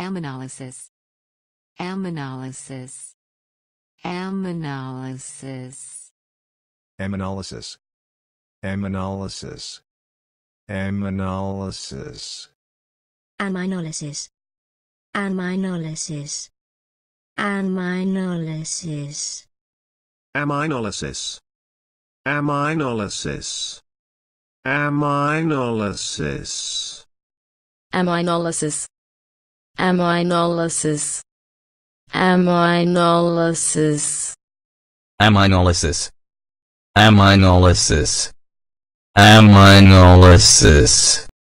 aminolysis, aminolysis, aminolysis, aminolysis, aminolysis, aminolysis, aminolysis, aminolysis, aminolysis, aminolysis, aminolysis, aminolysis, aminolysis, aminolysis, aminolysis, aminolysis, aminolysis, aminolysis.